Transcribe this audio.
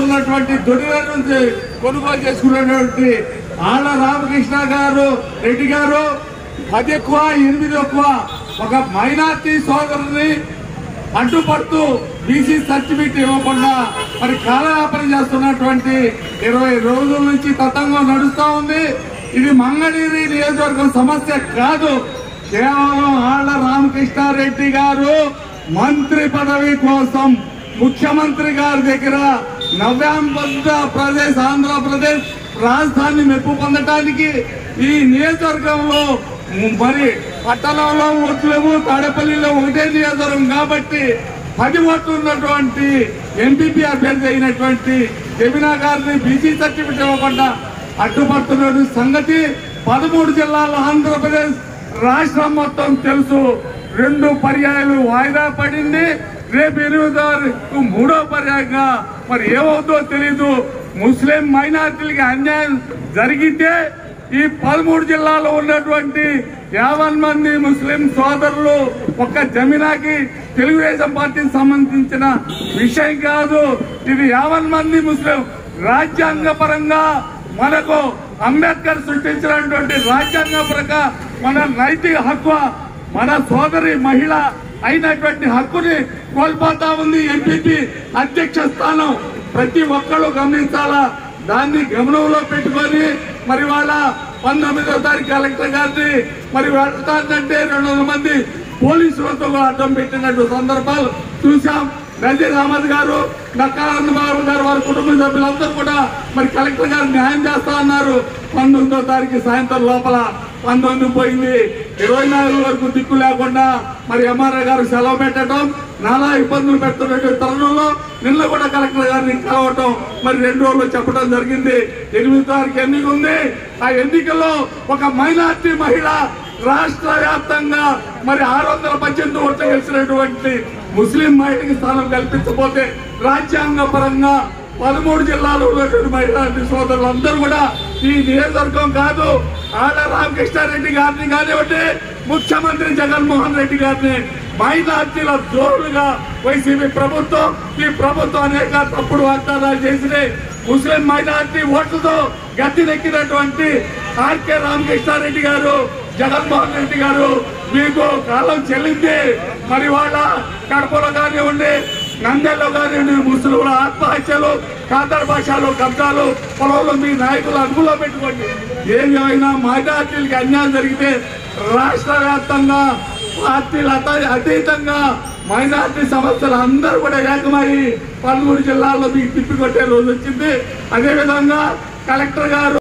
ఉన్నటువంటి దొడిల నుంచి కొనుగోలు చేసుకున్నటువంటి ఆళ్ళ రామకృష్ణ గారు రెడ్డి గారు 10 ఎక్కువ 8 ఎక్కువ ఒక మైనార్టీ సోదరుని అడ్డుపడుతూ బీసీ సర్టిఫికేట్ ఇవ్వకుండా మరి కాలయాపన చేస్తున్నటువంటి 20 రోజుల నుంచి తతంగం నడుస్తా ఉంది. ఇది మంగళగిరి నియోజకవర్గం సమస్య కాదు. కేవలం ఆళ్ళ రామకృష్ణారెడ్డి గారు మంత్రి పదవి కోసం ముఖ్యమంత్రి గారి దగ్గర నవ్యాంధ్రప్రదేశ్ ఆంధ్రప్రదేశ్ రాజధాని మెప్పు పొందటానికి ఈ నియోజకవర్గంలో మరి పట్టణంలో ఓట్లేవు, తాడేపల్లిలో ఒకటే నియోజకవర్గం కాబట్టి 10 ఓట్లు ఉన్నటువంటి ఎంపీపీ అభ్యర్థి అయినటువంటి జమినా గారిని బీసీ సర్టిఫికేట్ ఇవ్వకుండా అడ్డుపడుతున్న సంగతి 13 జిల్లాల్లో ఆంధ్రప్రదేశ్ రాష్ట్రం మొత్తం తెలుసు. 2 పర్యాయాలు వాయిదా పడింది. రేపు 8వ తారీఖు 3వ పర్యాయంగా మరి ఏమవుతుందో తెలీదు. ముస్లిం మైనార్టీలకి అన్యాయం జరిగితే ఈ 13 జిల్లాలో ఉన్నటువంటి 50 మంది ముస్లిం సోదరులు ఒక్క జమినాకి తెలుగుదేశం పార్టీకి సంబంధించిన విషయం కాదు. ఇది 50 మంది ముస్లిం రాజ్యాంగ పరంగా మనకు అంబేద్కర్ సృష్టించినటువంటి రాజ్యాంగ పరంగా మన నైతిక హక్కు, మన సోదరి మహిళ అయినటువంటి హక్కుని కోల్పోతా ఉంది. ఎంపీపీ అధ్యక్ష స్థానం ప్రతి ఒక్కరు గమనించాలా. దాన్ని గమనంలో పెట్టుకొని మరి వాళ్ళ 19వ తారీఖు కలెక్టర్ గారిని మరి వెళ్తానంటే 200 మంది పోలీసులతో అడ్డం పెట్టినట్టు సందర్భాలు చూసాం. నజీర్ అహ్మద్ గారు, నక్కానంద బాబు గారు, వారి కుటుంబ సభ్యులందరూ కూడా మరి కలెక్టర్ గారు న్యాయం చేస్తా అన్నారు. 19వ తారీఖు సాయంత్రం లోపల 19 పోయింది. 24 వరకు దిక్కు లేకుండా మరి ఎంఆర్ఐ గారు సెలవు పెట్టడం, నానా ఇబ్బందులు పెడుతున్నటువంటి తరుణంలో నిన్న కూడా కలెక్టర్ గారిని కలవటం మరి 2 రోజులు చెప్పడం జరిగింది. 8వ తారీఖు ఎన్నిక ఉంది. ఆ ఎన్నికల్లో ఒక మైనార్టీ మహిళ రాష్ట్ర వ్యాప్తంగా మరి 618 ఓట్లు గెలిచినటువంటి ముస్లిం మహిళకి స్థానం కల్పించకపోతే రాజ్యాంగ పరంగా 13 జిల్లాలో ఉన్నటువంటి మైనార్టీ సోదరులందరూ కూడా ఈ నియోజకవర్గం కాదు ఆళ్ళ రామకృష్ణారెడ్డి గారిని కానివ్వండి, ముఖ్యమంత్రి జగన్మోహన్ రెడ్డి గారిని మైనార్టీల జోరుగా వైసీపీ ప్రభుత్వం, ఈ ప్రభుత్వం అనేక తప్పుడు వాగ్దానాలు చేసి ముస్లిం మైనార్టీ ఓట్లతో గద్దెనెక్కినటువంటి ఆర్కే రామకృష్ణారెడ్డి గారు, జగన్మోహన్ రెడ్డి గారు మీకు కాలం చెల్లింది. మరి వాళ్ళ కడపలో కానివ్వండి, నంద్యాలలో కానివ్వండి ముస్లింల ఆత్మహత్యలు, ఖాదర్ భాషలో కబ్జాలు, పొలంలో మీ నాయకులు అదుపులో పెట్టుకోండి. ఏమైనా మైనార్టీలకి అన్యాయం జరిగితే రాష్ట్ర వ్యాప్తంగా పార్టీల అతీతంగా మైనార్టీ సమస్యలు అందరూ కూడా ఏకమై 13 జిల్లాల్లో మీకు తిప్పికొట్టే రోజు వచ్చింది. అదేవిధంగా కలెక్టర్ గారు